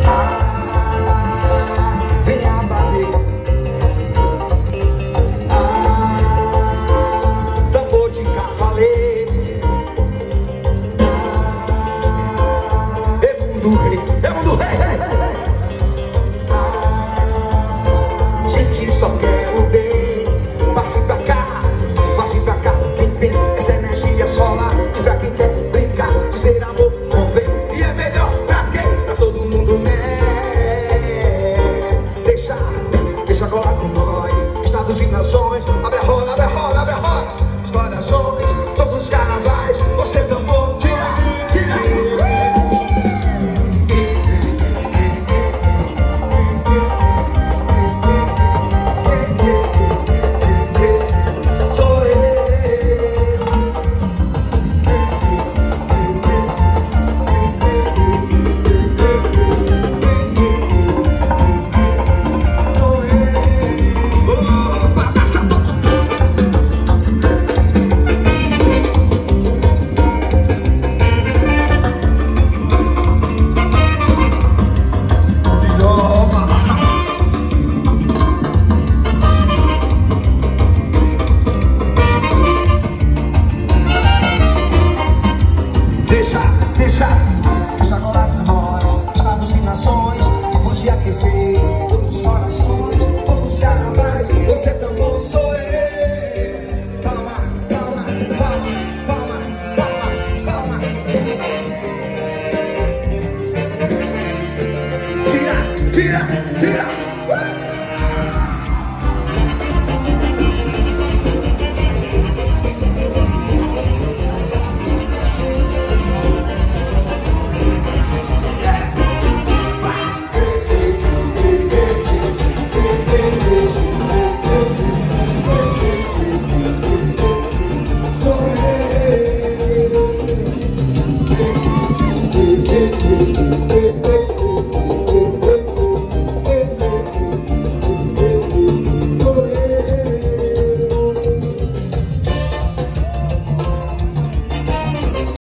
venha bater. Tambor de cavaleiro. É mundo rei, é mundo rei. Gente, só quero ver. Passe pra cá, passe pra cá. Quem tem essa energia solar. E pra quem quer brincar, ser amor, convém. E é melhor pra quem? Pra todo mundo, né? Deixa agora com nós. Estados e nações. Abre a roda, abre a roda, abre a roda. Os corações, todos os carnavais. Você tambor, tira, tira. Sou eu. Deixa agora com nós. Estados e nações, tempo de aquecer todos os corações, todos os carnavais. Você tambor, sou eu. Palma, palma, palma, palma, palma, palma. Tira, tira, tira.